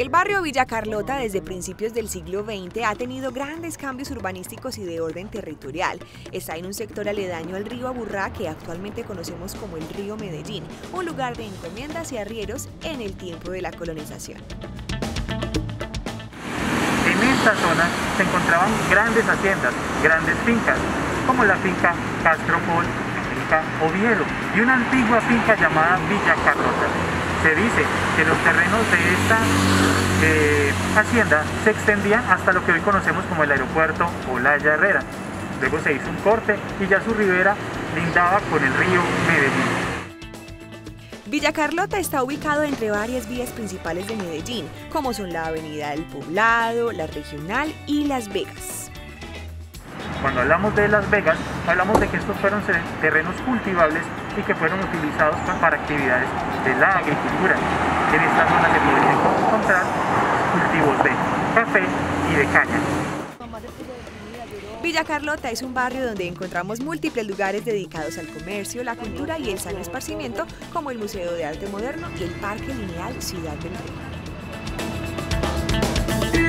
El barrio Villa Carlota desde principios del siglo XX ha tenido grandes cambios urbanísticos y de orden territorial. Está en un sector aledaño al río Aburrá, que actualmente conocemos como el río Medellín, un lugar de encomiendas y arrieros en el tiempo de la colonización. En esta zona se encontraban grandes haciendas, grandes fincas, como la finca Castropol, finca Oviedo, y una antigua finca llamada Villa Carlota. Se dice que los terrenos de esta hacienda se extendían hasta lo que hoy conocemos como el aeropuerto Olaya Herrera. Luego se hizo un corte y ya su ribera lindaba con el río Medellín. Villa Carlota está ubicado entre varias vías principales de Medellín, como son la Avenida del Poblado, la Regional y Las Vegas. Cuando hablamos de Las Vegas, hablamos de que estos fueron terrenos cultivables y que fueron utilizados para actividades de la agricultura. En esta zona se podrían encontrar cultivos de café y de caña. Villa Carlota es un barrio donde encontramos múltiples lugares dedicados al comercio, la cultura y el sano esparcimiento, como el Museo de Arte Moderno y el Parque Lineal Ciudad del Río.